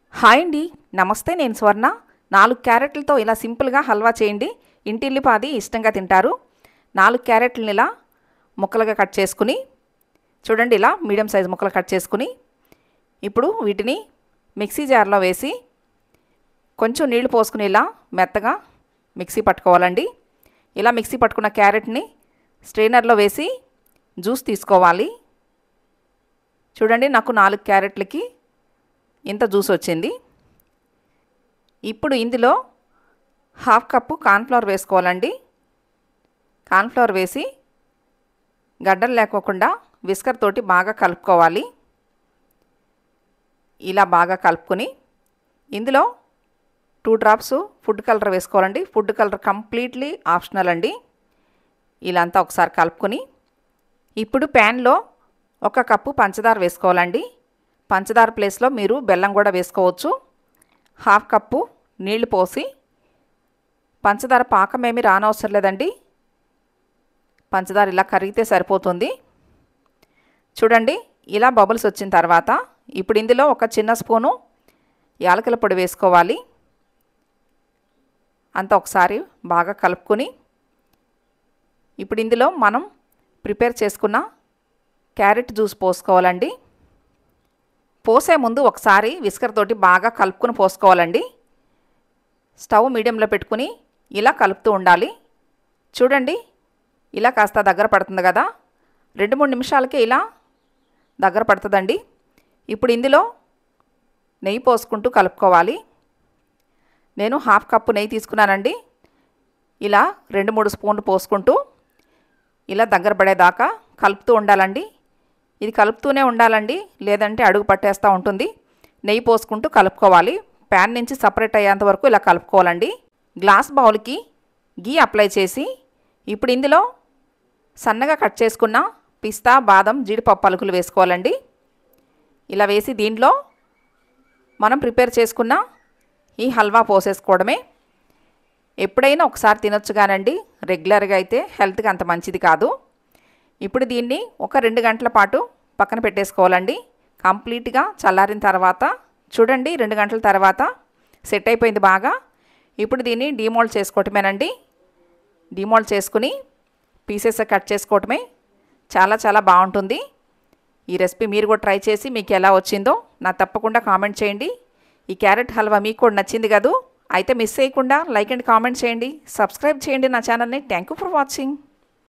Hi అండి, నమస్తే. నేను స్వర్ణ. 4 క్యారెట్లతో ఇలా సింపుల్గా హల్వా చేయండి. ఇంటిల్లిపాది ఇష్టంగా తింటారు. 4 క్యారెట్లను ఇలా ముక్కలుగా కట్ చేసుకుని చూడండి, ఇలా మీడియం సైజ్ ముక్కలు కట్ చేసుకుని ఇప్పుడు వీటిని మిక్సీ జార్లో వేసి కొంచెం నీళ్లు పోసుకుని ఇలా మెత్తగా మిక్సీ పట్టుకోవాలండి. ఇలా మిక్సీ పట్టుకున్న క్యారెట్ని స్ట్రెయినర్లో వేసి జ్యూస్ తీసుకోవాలి. చూడండి, నాకు 4 క్యారెట్లకి ఇంత జ్యూస్ వచ్చింది. ఇప్పుడు ఇందులో 1/2 కప్పు కార్న్ఫ్లవర్ వేసుకోవాలండి. కార్న్ఫ్లవర్ వేసి గడ్డలు లేకోకుండా విస్కర్ తోటి బాగా కలుపుకోవాలి. ఇలా బాగా కలుపుకొని ఇందులో 2 డ్రాప్స్ ఫుడ్ కలర్ వేసుకోవాలండి. ఫుడ్ కలర్ కంప్లీట్లీ ఆప్షనల్ అండి. ఇలా అంతా ఒకసారి కలుపుకొని ఇప్పుడు ప్యాన్లో 1 కప్పు పంచదార వేసుకోవాలండి. పంచదార ప్లేస్లో మీరు బెల్లం కూడా వేసుకోవచ్చు. 1/2 కప్పు నీళ్లు పోసి, పంచదార పాకం ఏమీ రానవసరం లేదండి, పంచదార ఇలా కరిగితే సరిపోతుంది. చూడండి, ఇలా బబుల్స్ వచ్చిన తర్వాత ఇప్పుడు ఇందులో 1 చిన్న స్పూను యాలకుల పొడి వేసుకోవాలి. అంతా ఒకసారి బాగా కలుపుకొని ఇప్పుడు ఇందులో మనం ప్రిపేర్ చేసుకున్న క్యారెట్ జ్యూస్ పోసుకోవాలండి. పోసే ముందు ఒకసారి విస్కర్ తోటి బాగా కలుపుకొని పోసుకోవాలండి. స్టవ్ మీడియంలో పెట్టుకుని ఇలా కలుపుతూ ఉండాలి. చూడండి, ఇలా కాస్త దగ్గర పడుతుంది కదా, 2-3 నిమిషాలకే ఇలా దగ్గర పడుతుందండి. ఇప్పుడు ఇందులో నెయ్యి పోసుకుంటూ కలుపుకోవాలి. నేను 1/2 కప్పు నెయ్యి తీసుకున్నానండి. ఇలా 2-3 స్పూన్లు పోసుకుంటూ ఇలా దగ్గర పడేదాకా కలుపుతూ ఉండాలండి. ఇది కలుపుతూనే ఉండాలండి, లేదంటే అడుగు పట్టేస్తూ ఉంటుంది. నెయ్యి పోసుకుంటూ కలుపుకోవాలి. ప్యాన్ నుంచి సపరేట్ అయ్యేంత వరకు ఇలా కలుపుకోవాలండి. గ్లాస్ బౌల్కి గీ అప్లై చేసి ఇప్పుడు ఇందులో సన్నగా కట్ చేసుకున్న పిస్తా, బాదం, జీడిపప్పు పలుకులు వేసుకోవాలండి. ఇలా వేసి దీంట్లో మనం ప్రిపేర్ చేసుకున్న ఈ హల్వా పోసేసుకోవడమే. ఎప్పుడైనా ఒకసారి తినొచ్చు కానండి, రెగ్యులర్గా అయితే హెల్త్కి అంత మంచిది కాదు. ఇప్పుడు దీన్ని ఒక 2 గంటల పాటు పక్కన పెట్టేసుకోవాలండి. కంప్లీట్గా చల్లారిన తర్వాత చూడండి, 2 గంటల తర్వాత సెట్ అయిపోయింది బాగా. ఇప్పుడు దీన్ని డీమోల్డ్ చేసుకోవటమేనండి. డీమోల్డ్ చేసుకుని పీసెస్ కట్ చేసుకోవటమే. చాలా చాలా బాగుంటుంది. ఈ రెసిపీ మీరు కూడా ట్రై చేసి మీకు ఎలా వచ్చిందో నాకు తప్పకుండా కామెంట్ చేయండి. ఈ క్యారెట్ హల్వా మీకు కూడా నచ్చింది కదూ? అయితే మిస్ చేయకుండా లైక్ అండ్ కామెంట్ చేయండి, సబ్స్క్రైబ్ చేయండి నా ఛానల్ని. Thank you for watching.